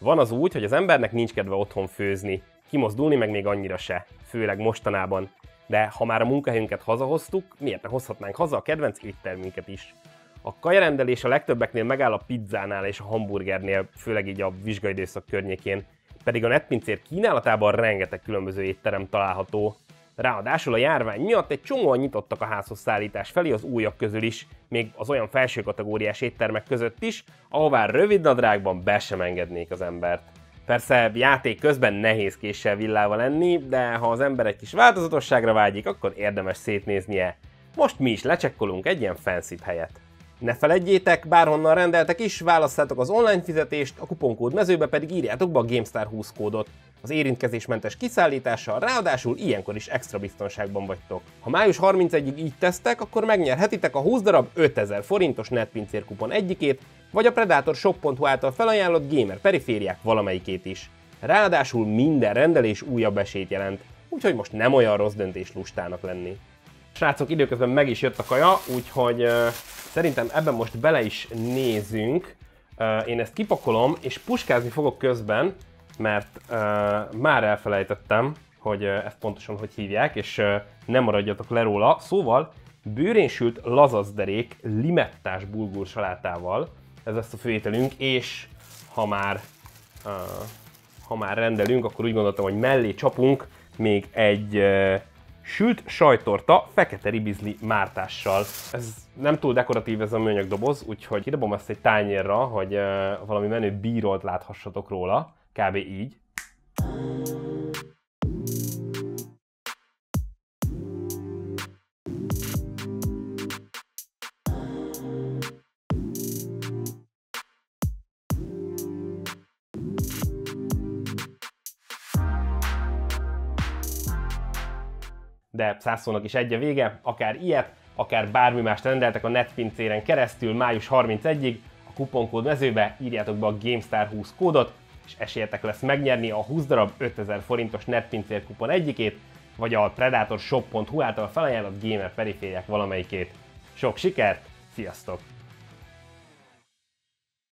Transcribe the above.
Van az úgy, hogy az embernek nincs kedve otthon főzni, kimozdulni meg még annyira se, főleg mostanában. De ha már a munkahelyünket hazahoztuk, miért ne hozhatnánk haza a kedvenc éttermünket is? A kajarendelés a legtöbbeknél megáll a pizzánál és a hamburgernél, főleg így a vizsgaidőszak környékén, pedig a netpincér kínálatában rengeteg különböző étterem található. Ráadásul a járvány miatt egy csomóan nyitottak a házhoz szállítás felé az újak közül is, még az olyan felső kategóriás éttermek között is, ahová rövid nadrágban be sem engednék az embert. Persze játék közben nehéz késsel villával enni, de ha az ember egy kis változatosságra vágyik, akkor érdemes szétnéznie. Most mi is lecsekkolunk egy ilyen fancy helyet. Ne feledjétek, bárhonnan rendeltek is, válasszátok az online fizetést, a kuponkód mezőbe pedig írjátok be a GameStar 20 kódot. Az érintkezésmentes kiszállítással ráadásul ilyenkor is extra biztonságban vagytok. Ha május 31-ig így tesztek, akkor megnyerhetitek a 20 darab 5000 forintos netpincér kupon egyikét, vagy a predatorshop.hu által felajánlott gamer perifériák valamelyikét is. Ráadásul minden rendelés újabb esélyt jelent, úgyhogy most nem olyan rossz döntés lustának lenni. Srácok, időközben meg is jött a kaja, úgyhogy szerintem ebben most bele is nézünk. Én ezt kipakolom, és puskázni fogok közben, mert már elfelejtettem, hogy ezt pontosan hogy hívják, és nem maradjatok le róla. Szóval bőrén sült lazacderék limettás bulgur salátával, ez lesz a főételünk, és ha már rendelünk, akkor úgy gondoltam, hogy mellé csapunk még egy sült sajttorta fekete ribizli mártással. Ez nem túl dekoratív ez a műanyag doboz, úgyhogy kidobom ezt egy tányérra, hogy valami menő bírolt láthassatok róla. Kb. Így. De 100 szónak is egy a vége, akár ilyet, akár bármi mást rendeltek a netpincéren keresztül május 31-ig, a kuponkód mezőbe írjátok be a GameStar 20 kódot, és esélyetek lesz megnyerni a 20 darab 5000 forintos netpincér kupon egyikét, vagy a predatorshop.hu által felajánlott gamer perifériák valamelyikét. Sok sikert, sziasztok!